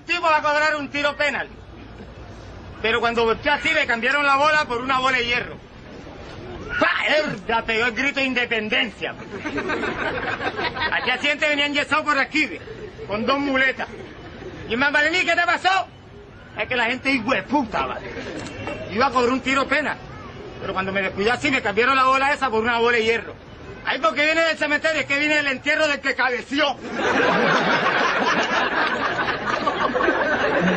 tipo va a cobrar un tiro penal. Pero cuando volteé así me cambiaron la bola por una bola de hierro. ¡Pah! Pegó el grito de independencia. Al día siguiente venían yesados por aquí, con 2 muletas. Y el Mambalení, ¿qué te pasó? Es que la gente hijueputa, ¿vale? Iba a cobrar un tiro penal. Pero cuando me descuidé así me cambiaron la bola esa por una bola de hierro. Ay, porque viene del cementerio, es que viene del entierro del que cabeció.